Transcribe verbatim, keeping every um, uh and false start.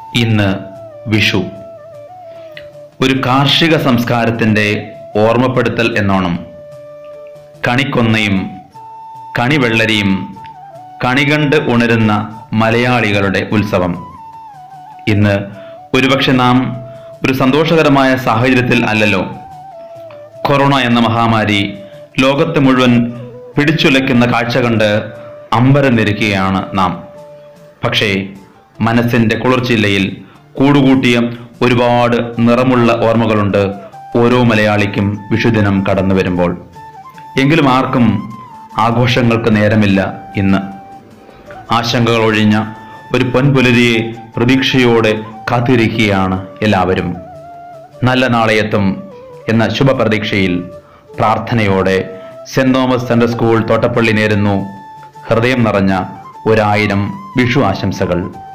ഇന്ന് വിഷു. ഒരു കാർഷിക സംസ്കാരത്തിൻ്റെ ഓർമ്മപ്പെടുത്തൽ എന്നോണം കണിക്കൊന്നയും കണിവെള്ളരിയും കണികണ്ട് ഉണരുന്ന മലയാളികളുടെ ഉത്സവം. ഇന്ന് ഒരുപക്ഷെ നാം ഒരു സന്തോഷകരമായ സാഹചര്യത്തിൽ അല്ലല്ലോ. കൊറോണ എന്ന മഹാമാരി ലോകത്തെ മുഴുവൻ പിടിച്ചുലയ്ക്കുന്ന കാഴ്ച കണ്ട് അമ്പരന്നിരിക്കുകയാണ് നാം. പക്ഷേ മനസ്സിൻ്റെ കുളിർച്ചില്ലയിൽ കൂടുകൂട്ടിയ ഒരുപാട് നിറമുള്ള ഓർമ്മകളുണ്ട് ഓരോ മലയാളിക്കും വിഷുദിനം കടന്നു വരുമ്പോൾ. എങ്കിലും ആർക്കും ആഘോഷങ്ങൾക്ക് നേരമില്ല ഇന്ന്. ആശങ്കകൾ ഒഴിഞ്ഞ ഒരു പൊൻപുലരിയെ പ്രതീക്ഷയോടെ കാത്തിരിക്കുകയാണ് എല്ലാവരും. നല്ല നാളെയെത്തും എന്ന ശുഭപ്രതീക്ഷയിൽ പ്രാർത്ഥനയോടെ saint Thomas central school Thottappally നേരുന്നു ഹൃദയം നിറഞ്ഞ ഒരായിരം വിഷു ആശംസകൾ.